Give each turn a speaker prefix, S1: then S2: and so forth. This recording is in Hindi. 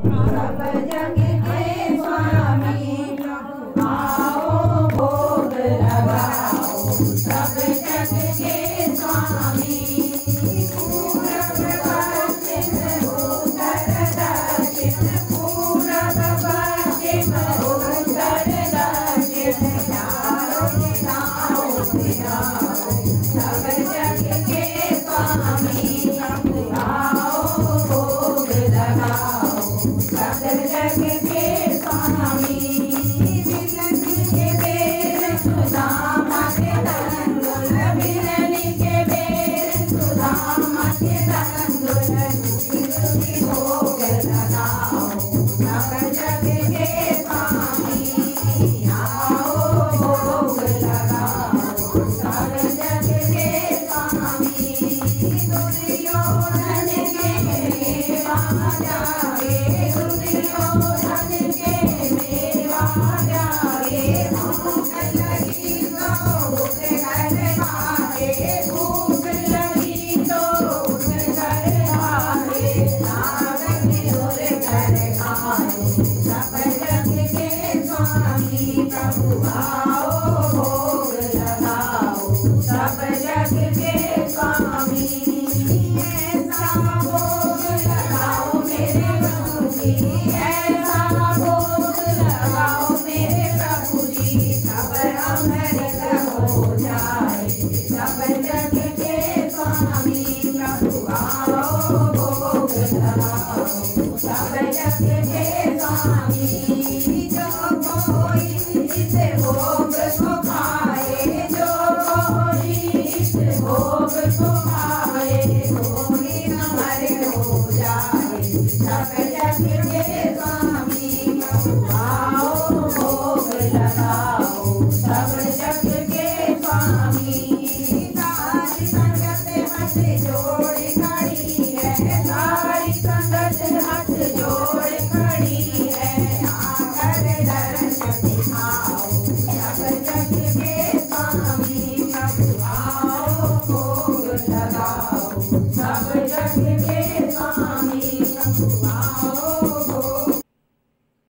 S1: सब जग के स्वामी आओ भोग लगाओ। सब जग के स्वामी पूरब पश्चिम उत्तर दक्षिण, पूरब पश्चिम उत्तर दक्षिण, चारों दिशाओं से आओ। सब जग के स्वामी आओ भोग लगाओ। सब जग के स्वामी बिलन के बेर सुदामा के तंदुल, बिलन के बेर सुदामा के तंदुल, तुलसी भोग लगाओ। सब जग के स्वामी आओ भोग लगाओ। सब जग के स्वामी दुर्योधन के मेवा जागे, दुर्योधन के मेवा जागे, भूख लगी तो उठ कर मारे, भूख लगी तो उठ कर मारे, नाग विदुर कर खाए। सब जग के स्वामी प्रभु आओ भोग लगाओ। सब जग के स्वामी ऐसा भोग लगाओ मेरे प्रभु जी, ऐसा भोग लगाओ मेरे प्रभु जी, सब अमृत हो जाए। सब जग के स्वामी प्रभु आओ भोग लगाओ। सब जग के स्वामी जो कोई इस भोग को खाए, जो कोई इस भोग को खाए, कोई अमर हो जाए। सब जग के स्वामी आओ भोग लगाओ। सब जग के स्वामी